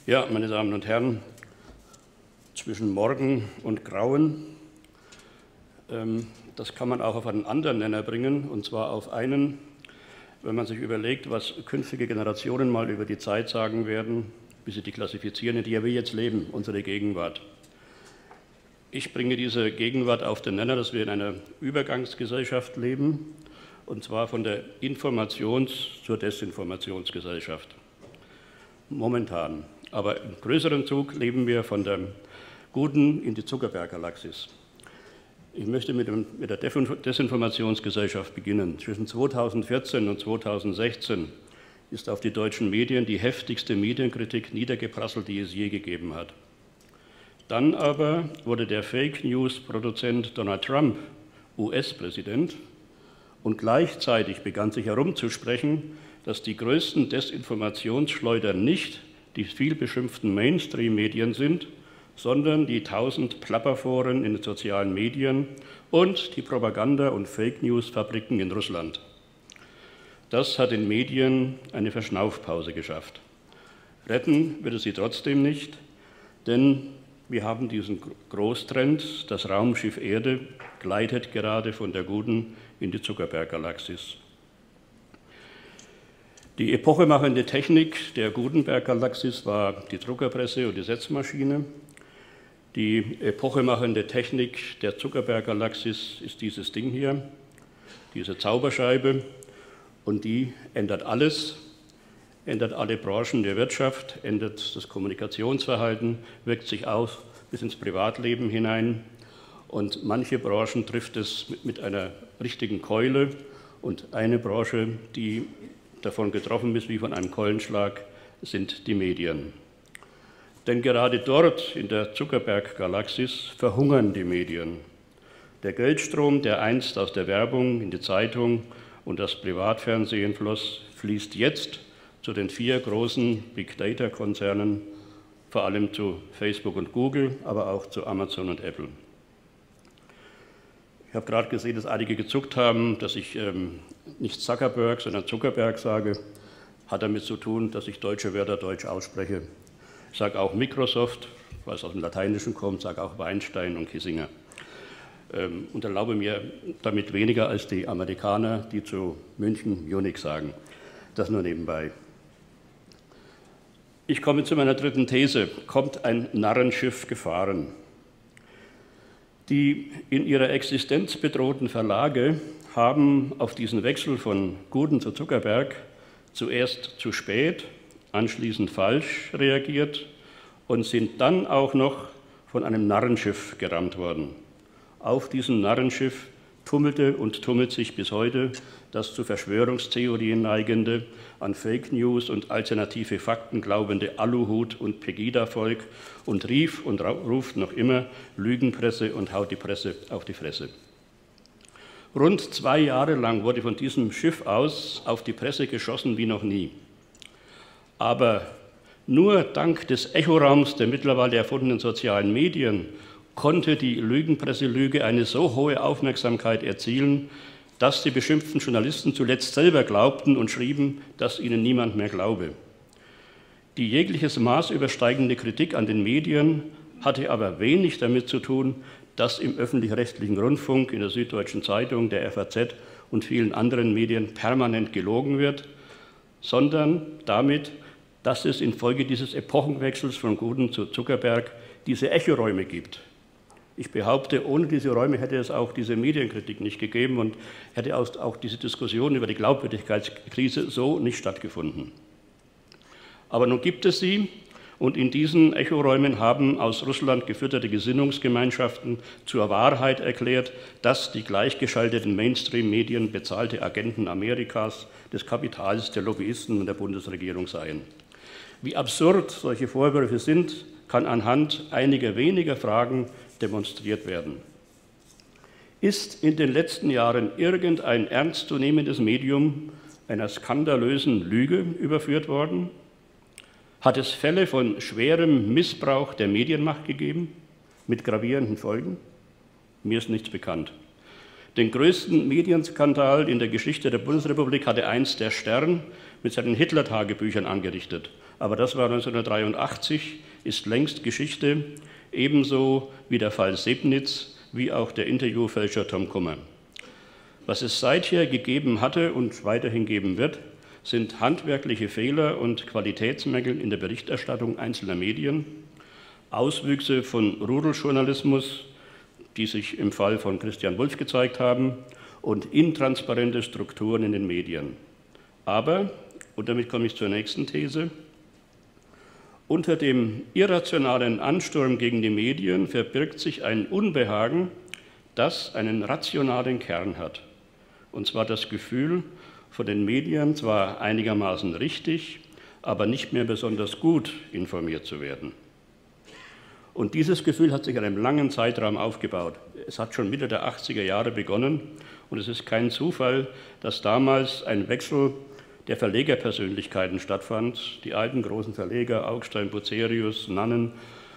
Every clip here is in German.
Ja, meine Damen und Herren, zwischen Morgen und Grauen, das kann man auch auf einen anderen Nenner bringen, und zwar auf einen, wenn man sich überlegt, was künftige Generationen mal über die Zeit sagen werden, wie sie die klassifizieren, in der wir jetzt leben, unsere Gegenwart. Ich bringe diese Gegenwart auf den Nenner, dass wir in einer Übergangsgesellschaft leben, und zwar von der Informations- zur Desinformationsgesellschaft. Momentan. Aber im größeren Zug leben wir von der guten in die Zuckerberg-Galaxis. Ich möchte mit der Desinformationsgesellschaft beginnen. Zwischen 2014 und 2016 ist auf die deutschen Medien die heftigste Medienkritik niedergeprasselt, die es je gegeben hat. Dann aber wurde der Fake-News-Produzent Donald Trump US-Präsident und gleichzeitig begann sich herumzusprechen, dass die größten Desinformationsschleudern nicht die vielbeschimpften Mainstream-Medien sind, sondern die 1000 Plapperforen in den sozialen Medien und die Propaganda- und Fake-News-Fabriken in Russland. Das hat den Medien eine Verschnaufpause geschafft. Retten wird es sie trotzdem nicht, denn wir haben diesen Großtrend, das Raumschiff Erde gleitet gerade von der guten in die Zuckerberg-Galaxis. Die epochemachende Technik der Gutenberg-Galaxis war die Druckerpresse und die Setzmaschine. Die epochemachende Technik der Zuckerberg-Galaxis ist dieses Ding hier, diese Zauberscheibe, und die ändert alles, ändert alle Branchen der Wirtschaft, ändert das Kommunikationsverhalten, wirkt sich aus bis ins Privatleben hinein, und manche Branchen trifft es mit einer richtigen Keule, und eine Branche, die davon getroffen ist wie von einem Keulenschlag, sind die Medien. Denn gerade dort in der Zuckerberg-Galaxis verhungern die Medien. Der Geldstrom, der einst aus der Werbung in die Zeitung und das Privatfernsehen floss, fließt jetzt zu den 4 großen Big-Data-Konzernen, vor allem zu Facebook und Google, aber auch zu Amazon und Apple. Ich habe gerade gesehen, dass einige gezuckt haben, dass ich nicht Zuckerberg, sondern Zuckerberg sage. Hat damit zu tun, dass ich deutsche Wörter deutsch ausspreche. Ich sage auch Microsoft, weil es aus dem Lateinischen kommt, sage auch Weinstein und Kissinger. Und erlaube mir damit weniger als die Amerikaner, die zu München Unix sagen. Das nur nebenbei. Ich komme zu meiner dritten These. Kommt ein Narrenschiff gefahren? Die in ihrer Existenz bedrohten Verlage haben auf diesen Wechsel von Guten zu Zuckerberg zuerst zu spät, anschließend falsch reagiert und sind dann auch noch von einem Narrenschiff gerammt worden. Auf diesem Narrenschiff tummelte und tummelt sich bis heute das zu Verschwörungstheorien neigende, an Fake News und alternative Fakten glaubende Aluhut- und Pegida-Volk und rief und ruft noch immer Lügenpresse und haut die Presse auf die Fresse. Rund 2 Jahre lang wurde von diesem Schiff aus auf die Presse geschossen wie noch nie. Aber nur dank des Echoraums der mittlerweile erfundenen sozialen Medien konnte die Lügenpresselüge eine so hohe Aufmerksamkeit erzielen, dass die beschimpften Journalisten zuletzt selber glaubten und schrieben, dass ihnen niemand mehr glaube. Die jegliches Maß übersteigende Kritik an den Medien hatte aber wenig damit zu tun, dass im öffentlich-rechtlichen Rundfunk, in der Süddeutschen Zeitung, der FAZ und vielen anderen Medien permanent gelogen wird, sondern damit, dass es infolge dieses Epochenwechsels von Guten zu Zuckerberg diese Echoräume gibt. Ich behaupte, ohne diese Räume hätte es auch diese Medienkritik nicht gegeben und hätte auch diese Diskussion über die Glaubwürdigkeitskrise so nicht stattgefunden. Aber nun gibt es sie, und in diesen Echoräumen haben aus Russland gefütterte Gesinnungsgemeinschaften zur Wahrheit erklärt, dass die gleichgeschalteten Mainstream-Medien bezahlte Agenten Amerikas, des Kapitals, der Lobbyisten und der Bundesregierung seien. Wie absurd solche Vorwürfe sind, kann anhand einiger weniger Fragen demonstriert werden. Ist in den letzten Jahren irgendein ernstzunehmendes Medium einer skandalösen Lüge überführt worden? Hat es Fälle von schwerem Missbrauch der Medienmacht gegeben, mit gravierenden Folgen? Mir ist nichts bekannt. Den größten Medienskandal in der Geschichte der Bundesrepublik hatte einst der Stern mit seinen Hitler-Tagebüchern angerichtet. aber das war 1983, ist längst Geschichte, ebenso wie der Fall Sebnitz, wie auch der Interviewfälscher Tom Kummer. Was es seither gegeben hatte und weiterhin geben wird, sind handwerkliche Fehler und Qualitätsmängel in der Berichterstattung einzelner Medien, Auswüchse von Rudeljournalismus, die sich im Fall von Christian Wulff gezeigt haben, und intransparente Strukturen in den Medien. Aber, und damit komme ich zur nächsten These, unter dem irrationalen Ansturm gegen die Medien verbirgt sich ein Unbehagen, das einen rationalen Kern hat. Und zwar das Gefühl, von den Medien zwar einigermaßen richtig, aber nicht mehr besonders gut informiert zu werden. Und dieses Gefühl hat sich in einem langen Zeitraum aufgebaut. Es hat schon Mitte der 80er Jahre begonnen und es ist kein Zufall, dass damals ein Wechsel der Verlegerpersönlichkeiten stattfand. Die alten großen Verleger, Augstein, Bucerius, Nannen,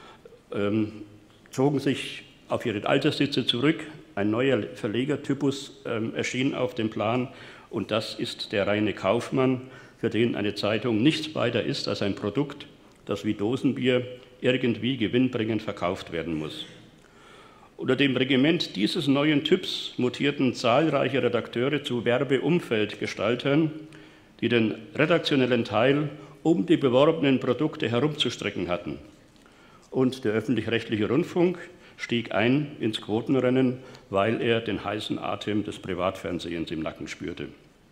zogen sich auf ihre Alterssitze zurück. Ein neuer Verlegertypus erschien auf dem Plan und das ist der reine Kaufmann, für den eine Zeitung nichts weiter ist als ein Produkt, das wie Dosenbier irgendwie gewinnbringend verkauft werden muss. Unter dem Regiment dieses neuen Typs mutierten zahlreiche Redakteure zu Werbeumfeldgestaltern, die den redaktionellen Teil um die beworbenen Produkte herumzustricken hatten. Und der öffentlich-rechtliche Rundfunk stieg ein ins Quotenrennen, weil er den heißen Atem des Privatfernsehens im Nacken spürte.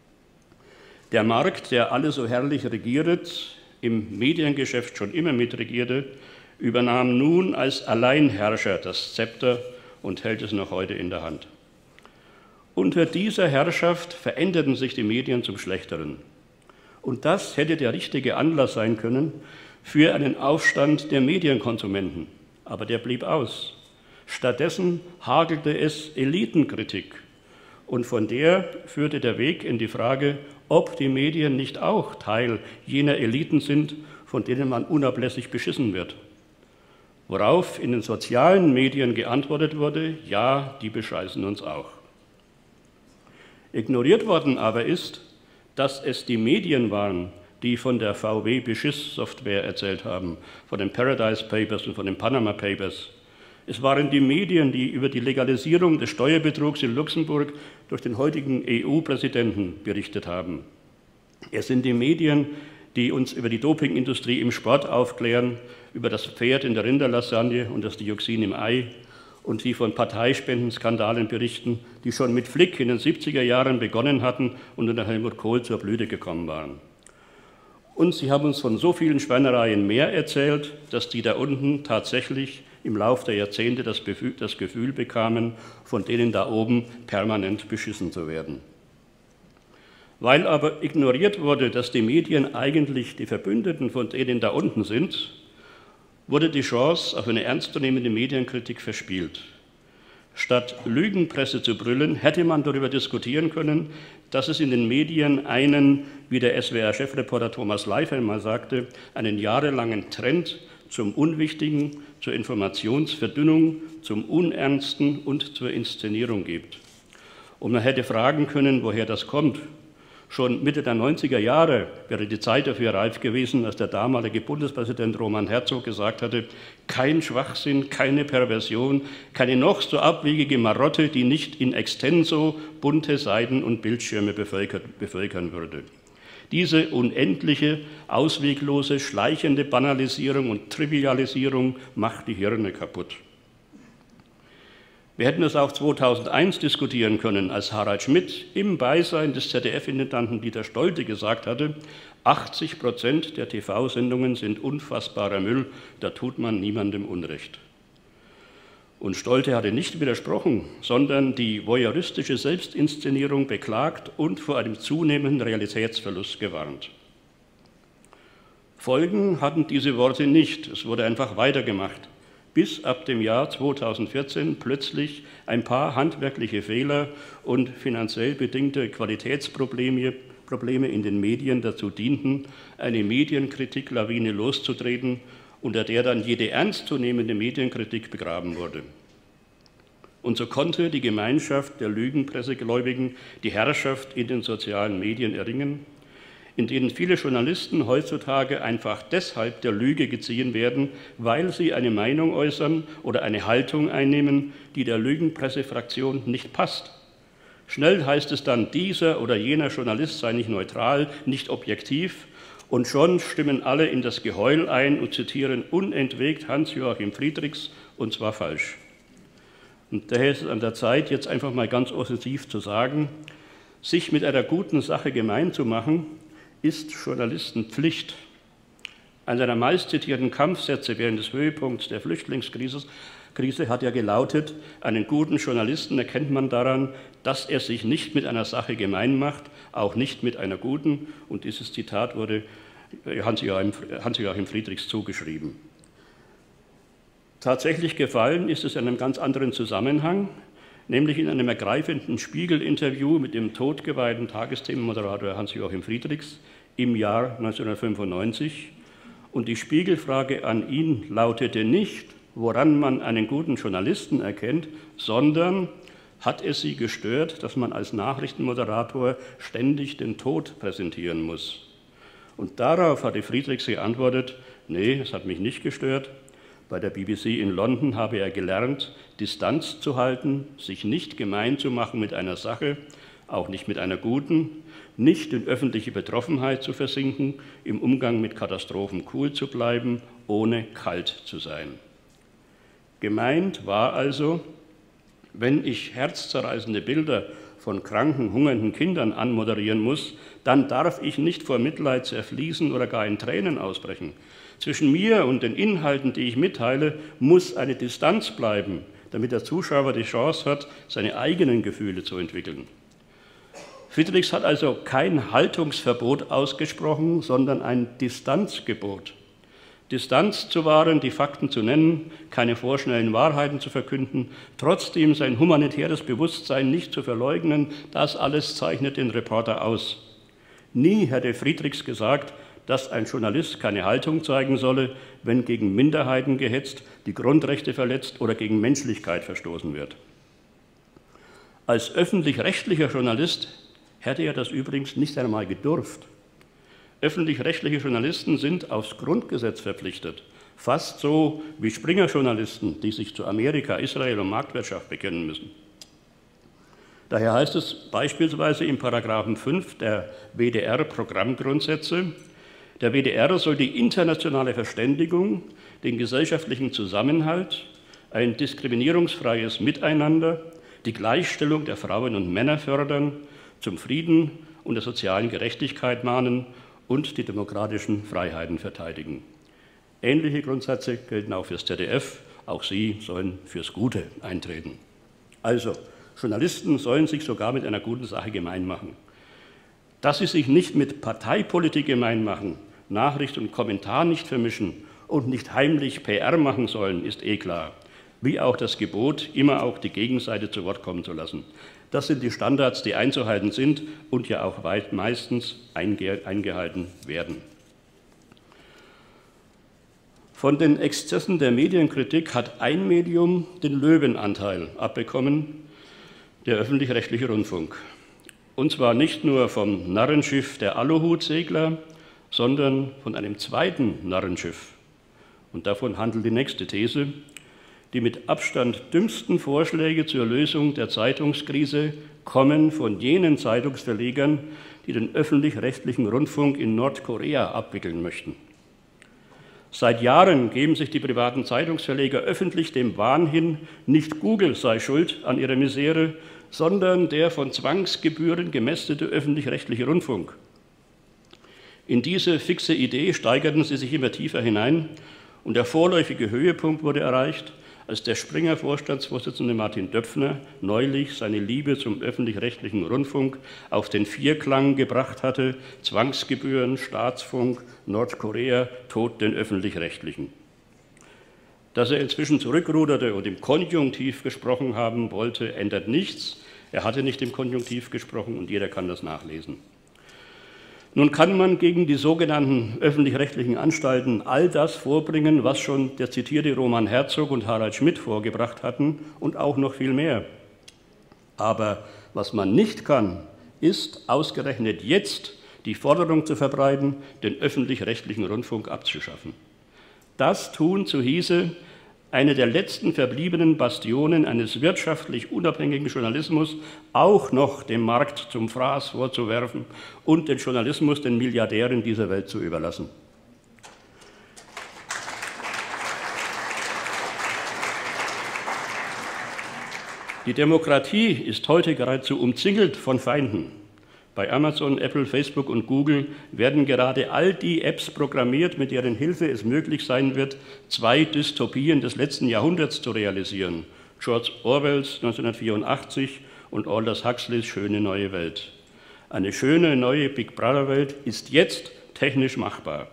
Der Markt, der alle so herrlich regiert, im Mediengeschäft schon immer mitregierte, übernahm nun als Alleinherrscher das Zepter und hält es noch heute in der Hand. Unter dieser Herrschaft veränderten sich die Medien zum Schlechteren. Und das hätte der richtige Anlass sein können für einen Aufstand der Medienkonsumenten. Aber der blieb aus. Stattdessen hagelte es Elitenkritik. Und von der führte der Weg in die Frage, ob die Medien nicht auch Teil jener Eliten sind, von denen man unablässig beschissen wird. Worauf in den sozialen Medien geantwortet wurde, ja, die bescheißen uns auch. Ignoriert worden aber ist, dass es die Medien waren, die von der VW-Beschiss-Software erzählt haben, von den Paradise Papers und von den Panama Papers. Es waren die Medien, die über die Legalisierung des Steuerbetrugs in Luxemburg durch den heutigen EU-Präsidenten berichtet haben. Es sind die Medien, die uns über die Dopingindustrie im Sport aufklären, über das Pferd in der Rinderlasagne und das Dioxin im Ei und die von Parteispendenskandalen berichten, die schon mit Flick in den 70er Jahren begonnen hatten und unter Helmut Kohl zur Blüte gekommen waren. Und sie haben uns von so vielen Schweinereien mehr erzählt, dass die da unten tatsächlich im Lauf der Jahrzehnte das Gefühl bekamen, von denen da oben permanent beschissen zu werden. Weil aber ignoriert wurde, dass die Medien eigentlich die Verbündeten von denen da unten sind, wurde die Chance auf eine ernstzunehmende Medienkritik verspielt. Statt Lügenpresse zu brüllen, hätte man darüber diskutieren können, dass es in den Medien einen, wie der SWR-Chefreporter Thomas Leif einmal sagte, einen jahrelangen Trend zum Unwichtigen, zur Informationsverdünnung, zum Unernsten und zur Inszenierung gibt. Und man hätte fragen können, woher das kommt. Schon Mitte der 90er Jahre wäre die Zeit dafür reif gewesen, als der damalige Bundespräsident Roman Herzog gesagt hatte, kein Schwachsinn, keine Perversion, keine noch so abwegige Marotte, die nicht in extenso bunte Seiten und Bildschirme bevölkern würde. Diese unendliche, ausweglose, schleichende Banalisierung und Trivialisierung macht die Hirne kaputt. Wir hätten es auch 2001 diskutieren können, als Harald Schmidt im Beisein des ZDF-Intendanten Dieter Stolte gesagt hatte, 80% der TV-Sendungen sind unfassbarer Müll, da tut man niemandem Unrecht. Und Stolte hatte nicht widersprochen, sondern die voyeuristische Selbstinszenierung beklagt und vor einem zunehmenden Realitätsverlust gewarnt. Folgen hatten diese Worte nicht, es wurde einfach weitergemacht, bis ab dem Jahr 2014 plötzlich ein paar handwerkliche Fehler und finanziell bedingte Qualitätsprobleme in den Medien dazu dienten, eine Medienkritik-Lawine loszutreten, unter der dann jede ernstzunehmende Medienkritik begraben wurde. Und so konnte die Gemeinschaft der Lügenpressegläubigen die Herrschaft in den sozialen Medien erringen, in denen viele Journalisten heutzutage einfach deshalb der Lüge geziehen werden, weil sie eine Meinung äußern oder eine Haltung einnehmen, die der Lügenpressefraktion nicht passt. Schnell heißt es dann, dieser oder jener Journalist sei nicht neutral, nicht objektiv, und schon stimmen alle in das Geheul ein und zitieren unentwegt Hans-Joachim Friedrichs, und zwar falsch. Und daher ist es an der Zeit, jetzt einfach mal ganz offensiv zu sagen, sich mit einer guten Sache gemein zu machen, ist Journalistenpflicht. Einer der meistzitierten Kampfsätze während des Höhepunkts der Flüchtlingskrise hat ja gelautet, einen guten Journalisten erkennt man daran, dass er sich nicht mit einer Sache gemein macht, auch nicht mit einer guten. Und dieses Zitat wurde Hans-Joachim Friedrichs zugeschrieben. Tatsächlich gefallen ist es in einem ganz anderen Zusammenhang, nämlich in einem ergreifenden Spiegel-Interview mit dem todgeweihten Tagesthemenmoderator Hans-Joachim Friedrichs im Jahr 1995. Und die Spiegelfrage an ihn lautete nicht, woran man einen guten Journalisten erkennt, sondern hat es Sie gestört, dass man als Nachrichtenmoderator ständig den Tod präsentieren muss? Und darauf hatte Friedrichs geantwortet, nee, es hat mich nicht gestört. Bei der BBC in London habe er gelernt, Distanz zu halten, sich nicht gemein zu machen mit einer Sache, auch nicht mit einer guten, nicht in öffentliche Betroffenheit zu versinken, im Umgang mit Katastrophen cool zu bleiben, ohne kalt zu sein. Gemeint war also, wenn ich herzzerreißende Bilder von kranken, hungernden Kindern anmoderieren muss, dann darf ich nicht vor Mitleid zerfließen oder gar in Tränen ausbrechen. Zwischen mir und den Inhalten, die ich mitteile, muss eine Distanz bleiben, damit der Zuschauer die Chance hat, seine eigenen Gefühle zu entwickeln. Friedrichs hat also kein Haltungsverbot ausgesprochen, sondern ein Distanzgebot. Distanz zu wahren, die Fakten zu nennen, keine vorschnellen Wahrheiten zu verkünden, trotzdem sein humanitäres Bewusstsein nicht zu verleugnen, das alles zeichnet den Reporter aus. Nie hätte Friedrichs gesagt, dass ein Journalist keine Haltung zeigen solle, wenn gegen Minderheiten gehetzt, die Grundrechte verletzt oder gegen Menschlichkeit verstoßen wird. Als öffentlich-rechtlicher Journalist hätte er das übrigens nicht einmal gedurft. Öffentlich-rechtliche Journalisten sind aufs Grundgesetz verpflichtet, fast so wie Springer-Journalisten, die sich zu Amerika, Israel und Marktwirtschaft bekennen müssen. Daher heißt es beispielsweise im Paragraphen 5 der WDR-Programmgrundsätze, der WDR soll die internationale Verständigung, den gesellschaftlichen Zusammenhalt, ein diskriminierungsfreies Miteinander, die Gleichstellung der Frauen und Männer fördern, zum Frieden und der sozialen Gerechtigkeit mahnen und die demokratischen Freiheiten verteidigen. Ähnliche Grundsätze gelten auch fürs ZDF, auch sie sollen fürs Gute eintreten. Also, Journalisten sollen sich sogar mit einer guten Sache gemein machen. Dass sie sich nicht mit Parteipolitik gemein machen, Nachricht und Kommentar nicht vermischen und nicht heimlich PR machen sollen, ist eh klar. Wie auch das Gebot, immer auch die Gegenseite zu Wort kommen zu lassen. Das sind die Standards, die einzuhalten sind und ja auch meistens eingehalten werden. Von den Exzessen der Medienkritik hat ein Medium den Löwenanteil abbekommen, der öffentlich-rechtliche Rundfunk. Und zwar nicht nur vom Narrenschiff der Aluhutsegler, sondern von einem zweiten Narrenschiff. Und davon handelt die nächste These. Die mit Abstand dümmsten Vorschläge zur Lösung der Zeitungskrise kommen von jenen Zeitungsverlegern, die den öffentlich-rechtlichen Rundfunk in Nordkorea abwickeln möchten. Seit Jahren geben sich die privaten Zeitungsverleger öffentlich dem Wahn hin, nicht Google sei schuld an ihrer Misere, sondern der von Zwangsgebühren gemästete öffentlich-rechtliche Rundfunk. In diese fixe Idee steigerten sie sich immer tiefer hinein und der vorläufige Höhepunkt wurde erreicht, als der Springer-Vorstandsvorsitzende Martin Döpfner neulich seine Liebe zum öffentlich-rechtlichen Rundfunk auf den Vierklang gebracht hatte: Zwangsgebühren, Staatsfunk, Nordkorea, Tod den Öffentlich-Rechtlichen. Dass er inzwischen zurückruderte und im Konjunktiv gesprochen haben wollte, ändert nichts. Er hatte nicht im Konjunktiv gesprochen und jeder kann das nachlesen. Nun kann man gegen die sogenannten öffentlich-rechtlichen Anstalten all das vorbringen, was schon der zitierte Roman Herzog und Harald Schmidt vorgebracht hatten und auch noch viel mehr. Aber was man nicht kann, ist ausgerechnet jetzt die Forderung zu verbreiten, den öffentlich-rechtlichen Rundfunk abzuschaffen. Das tun, so hieße, eine der letzten verbliebenen Bastionen eines wirtschaftlich unabhängigen Journalismus auch noch dem Markt zum Fraß vorzuwerfen und den Journalismus den Milliardären dieser Welt zu überlassen. Die Demokratie ist heute geradezu umzingelt von Feinden. Bei Amazon, Apple, Facebook und Google werden gerade all die Apps programmiert, mit deren Hilfe es möglich sein wird, 2 Dystopien des letzten Jahrhunderts zu realisieren. George Orwells 1984 und Aldous Huxleys Schöne neue Welt. Eine schöne neue Big Brother Welt ist jetzt technisch machbar.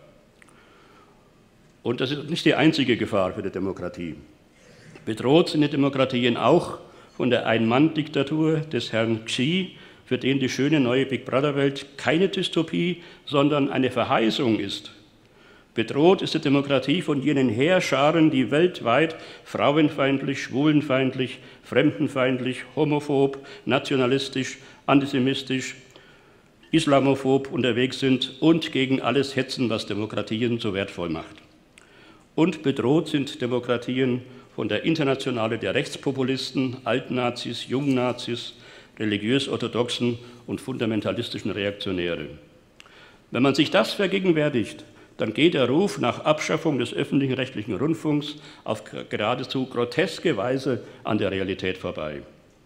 Und das ist nicht die einzige Gefahr für die Demokratie. Bedroht sind die Demokratien auch von der Ein-Mann-Diktatur des Herrn Xi, für den die schöne neue Big Brother-Welt keine Dystopie, sondern eine Verheißung ist. Bedroht ist die Demokratie von jenen Heerscharen, die weltweit frauenfeindlich, schwulenfeindlich, fremdenfeindlich, homophob, nationalistisch, antisemitisch, islamophob unterwegs sind und gegen alles hetzen, was Demokratien so wertvoll macht. Und bedroht sind Demokratien von der Internationale der Rechtspopulisten, Altnazis, Jungnazis, religiös-orthodoxen und fundamentalistischen Reaktionäre. Wenn man sich das vergegenwärtigt, dann geht der Ruf nach Abschaffung des öffentlichen rechtlichen Rundfunks auf geradezu groteske Weise an der Realität vorbei.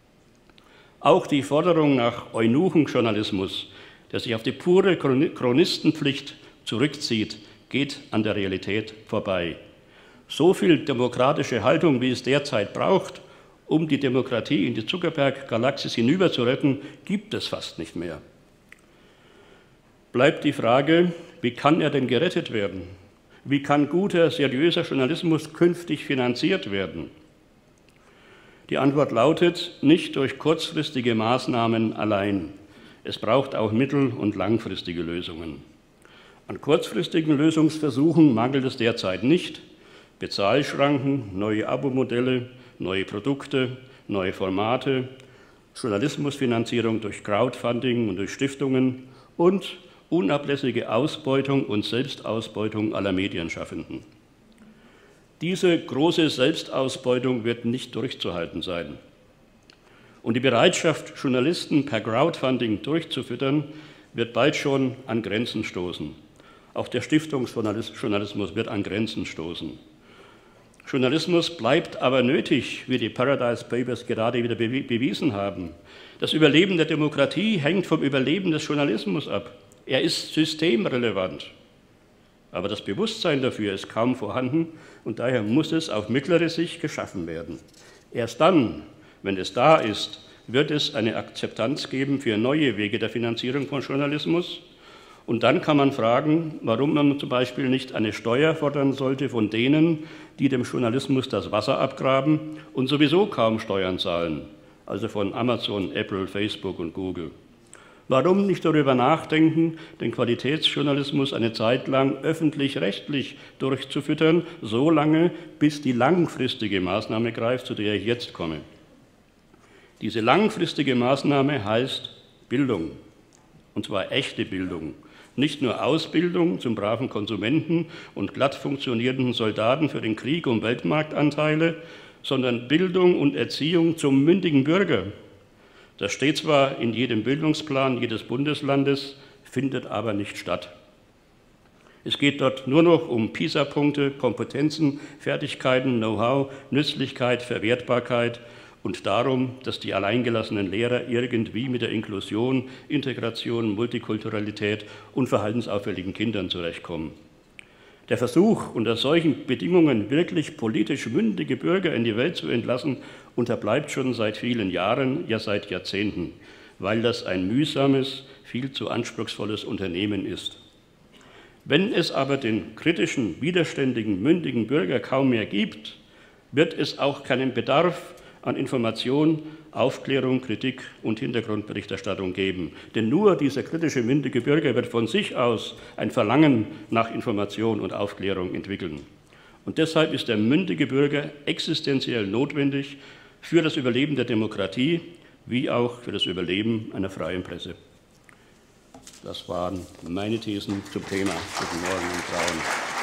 Auch die Forderung nach Eunuchenjournalismus, der sich auf die pure Chronistenpflicht zurückzieht, geht an der Realität vorbei. So viel demokratische Haltung, wie es derzeit braucht, um die Demokratie in die Zuckerberg-Galaxis hinüber zu retten, gibt es fast nicht mehr. Bleibt die Frage, wie kann er denn gerettet werden? Wie kann guter, seriöser Journalismus künftig finanziert werden? Die Antwort lautet, nicht durch kurzfristige Maßnahmen allein. Es braucht auch mittel- und langfristige Lösungen. An kurzfristigen Lösungsversuchen mangelt es derzeit nicht. Bezahlschranken, neue Abo-Modelle, neue Produkte, neue Formate, Journalismusfinanzierung durch Crowdfunding und durch Stiftungen und unablässige Ausbeutung und Selbstausbeutung aller Medienschaffenden. Diese große Selbstausbeutung wird nicht durchzuhalten sein. Und die Bereitschaft, Journalisten per Crowdfunding durchzufüttern, wird bald schon an Grenzen stoßen. Auch der Stiftungsjournalismus wird an Grenzen stoßen. Journalismus bleibt aber nötig, wie die Paradise Papers gerade wieder bewiesen haben. Das Überleben der Demokratie hängt vom Überleben des Journalismus ab. Er ist systemrelevant. Aber das Bewusstsein dafür ist kaum vorhanden und daher muss es auf mittlere Sicht geschaffen werden. Erst dann, wenn es da ist, wird es eine Akzeptanz geben für neue Wege der Finanzierung von Journalismus. Und dann kann man fragen, warum man zum Beispiel nicht eine Steuer fordern sollte von denen, die dem Journalismus das Wasser abgraben und sowieso kaum Steuern zahlen, also von Amazon, Apple, Facebook und Google. Warum nicht darüber nachdenken, den Qualitätsjournalismus eine Zeit lang öffentlich-rechtlich durchzufüttern, so lange, bis die langfristige Maßnahme greift, zu der ich jetzt komme. Diese langfristige Maßnahme heißt Bildung, und zwar echte Bildung. Nicht nur Ausbildung zum braven Konsumenten und glatt funktionierenden Soldaten für den Krieg um Weltmarktanteile, sondern Bildung und Erziehung zum mündigen Bürger. Das steht zwar in jedem Bildungsplan jedes Bundeslandes, findet aber nicht statt. Es geht dort nur noch um PISA-Punkte, Kompetenzen, Fertigkeiten, Know-how, Nützlichkeit, Verwertbarkeit und darum, dass die alleingelassenen Lehrer irgendwie mit der Inklusion, Integration, Multikulturalität und verhaltensauffälligen Kindern zurechtkommen. Der Versuch, unter solchen Bedingungen wirklich politisch mündige Bürger in die Welt zu entlassen, unterbleibt schon seit vielen Jahren, ja seit Jahrzehnten, weil das ein mühsames, viel zu anspruchsvolles Unternehmen ist. Wenn es aber den kritischen, widerständigen, mündigen Bürger kaum mehr gibt, wird es auch keinen Bedarf an Information, Aufklärung, Kritik und Hintergrundberichterstattung geben. Denn nur dieser kritische, mündige Bürger wird von sich aus ein Verlangen nach Information und Aufklärung entwickeln. Und deshalb ist der mündige Bürger existenziell notwendig für das Überleben der Demokratie, wie auch für das Überleben einer freien Presse. Das waren meine Thesen zum Thema. Guten Morgen und Frauen.